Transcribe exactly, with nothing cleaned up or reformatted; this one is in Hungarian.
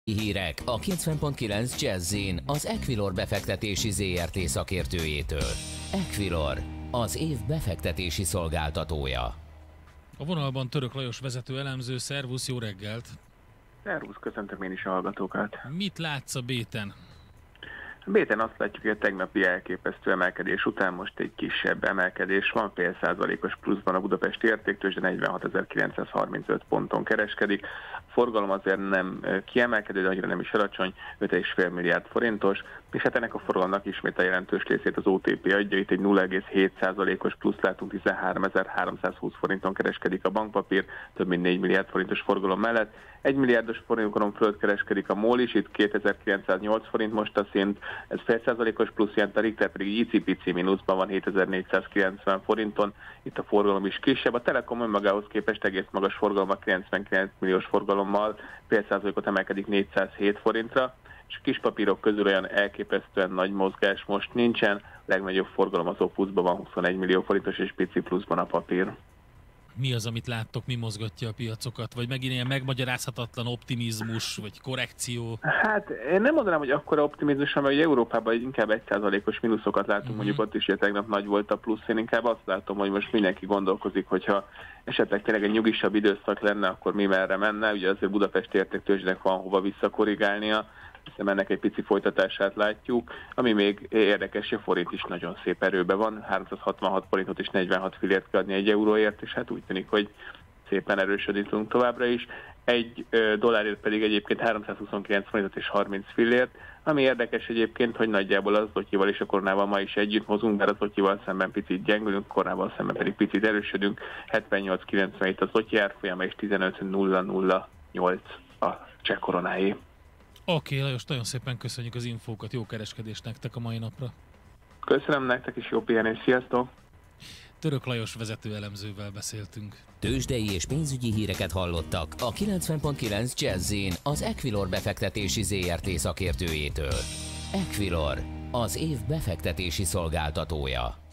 Hírek a kilencven pont kilenc Jazz-in az Equilor befektetési zé er té szakértőjétől. Equilor, az év befektetési szolgáltatója. A vonalban Török Lajos vezető elemző. Szervusz, jó reggelt! Szervusz, köszöntöm én is a hallgatókat. Mit látsz a béten? A béten azt látjuk, hogy a tegnapi elképesztő emelkedés után most egy kisebb emelkedés van, fél százalékos pluszban a budapesti értéktőzsde negyvenhatezer-kilencszázharmincöt ponton kereskedik. A forgalom azért nem kiemelkedő, de annyira nem is alacsony, öt egész öt milliárd forintos, és hát ennek a forgalomnak ismét a jelentős részét az o té pé adja, itt egy nulla egész hét százalékos plusz látunk, tizenháromezer-háromszázhúsz forinton kereskedik a bankpapír, több mint négy milliárd forintos forgalom mellett. egy milliárdos forinton fölött kereskedik a MOL is, itt kétezer-kilencszáznyolc forint most a szint, ez fél százalékos plusz jelent, a Richter pedig icipici mínuszban van hétezer-négyszázkilencven forinton, itt a forgalom is kisebb. A Telekom önmagához képest egész magas forgalommal, kilencvenkilenc milliós forgalommal fél százalékot emelkedik négyszázhét forintra, és a kispapírok közül olyan elképesztően nagy mozgás most nincsen, a legnagyobb forgalom az Opusban van, huszonegy millió forintos, és pici pluszban a papír. Mi az, amit láttok, mi mozgatja a piacokat? Vagy megint ilyen megmagyarázhatatlan optimizmus, vagy korrekció? Hát én nem mondanám, hogy akkora optimizmus, mert ugye Európában inkább egy százalékos mínuszokat látunk, uh-huh. mondjuk ott is, hogy tegnap nagy volt a plusz. Én inkább azt látom, hogy most mindenki gondolkozik, hogyha esetleg tényleg egy nyugisabb időszak lenne, akkor mi merre menne. Ugye azért Budapesti értéktőzsdének van hova visszakorrigálnia, hiszen ennek egy pici folytatását látjuk. Ami még érdekes, a forint is nagyon szép erőben van, háromszázhatvanhat forintot és negyvenhat fillért kell adni egy euróért, és hát úgy tűnik, hogy szépen erősödítünk továbbra is. Egy ö, dollárért pedig egyébként háromszázhuszonkilenc forintot és harminc fillért, ami érdekes egyébként, hogy nagyjából az zlotyival és a koronával ma is együtt mozunk, mert az zlotyival szemben picit gyengülünk, koronával szemben pedig picit erősödünk. hetvennyolc kilencvenhét a zlotyi árfolyama és tizenöt nulla nulla nyolc a cseh koronáé. Oké, okay, Lajos, nagyon szépen köszönjük az infókat, jó kereskedést nektek a mai napra. Köszönöm nektek is, jó pihenést, sziasztok! Török Lajos vezető elemzővel beszéltünk. Tőzsdei és pénzügyi híreket hallottak a kilencven pont kilenc Jazz-in az Equilor befektetési zé er té szakértőjétől. Equilor, az év befektetési szolgáltatója.